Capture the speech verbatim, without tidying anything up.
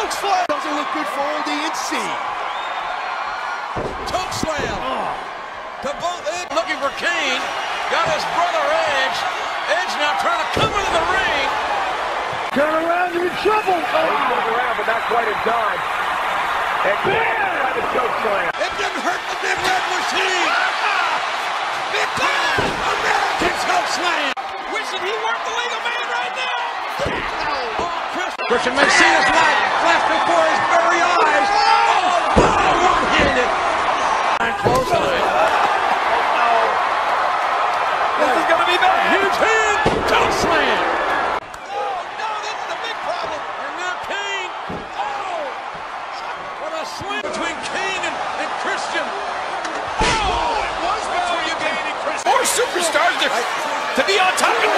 Chokeslam. Doesn't look good for old E N C. Chokeslam. Oh. To both ends. Looking for Kane. Got his brother Edge. Edge now trying to come into the ring. Turn around, you're in trouble. Oh. He turned around, but not quite in time. And Kane tried to chokeslam. It didn't hurt the Big Red Machine. Big time American chokeslam. Wishing he weren't the legal man right now. Oh, Chris. Christian may see this light flash before his very eyes. Oh, one-handed. Close line. Oh, no. This is going to be bad. Huge hand. Chokeslam. Oh, no, this is a big problem. And now Kane. Oh, what a swing between Kane and, and Christian. Oh, it was between Kane and Christian. Four superstars to, to be on top of